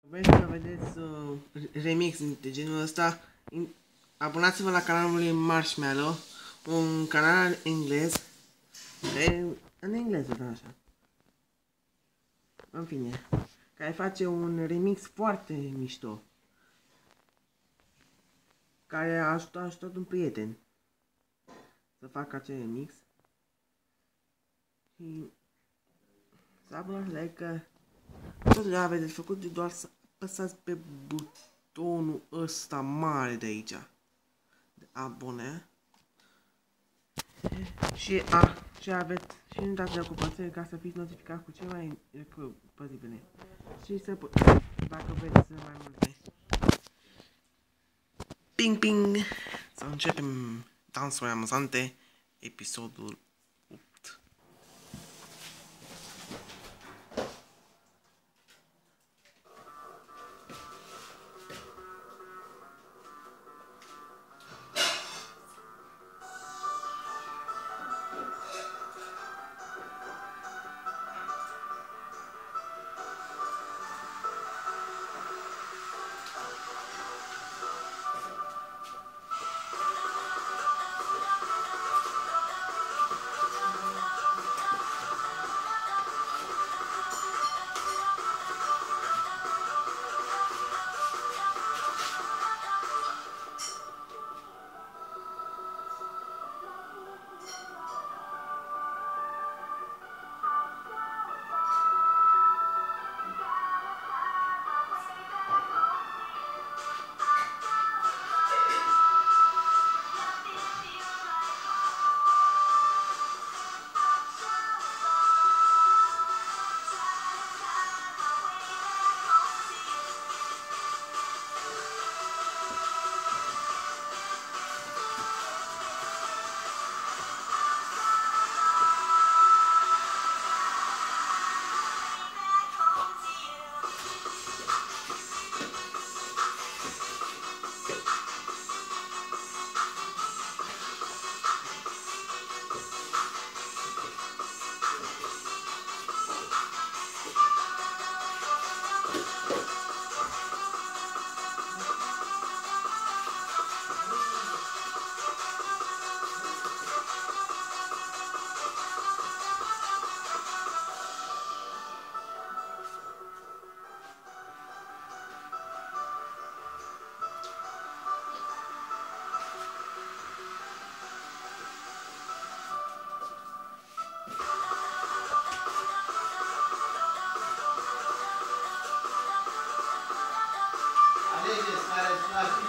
Vreți să vedeți remix de genul ăsta? Abonați-vă la canalul lui Marshmallow, un canal englez, în engleză, da, așa. În fine, care face un remix foarte mișto, care a ajutat un prieten să facă acel remix. Și să abonați, like, totul aveți de făcut, doar să apăsați pe butonul ăsta mare de aici, de abone. Și aveți și nu dați de ocupație ca să fiți notificat cu cele mai repozibile. Și să dacă vreți mai multe. Ping ping! Să începem dansuri amuzante, episodul 8. Alegeți care-ți place.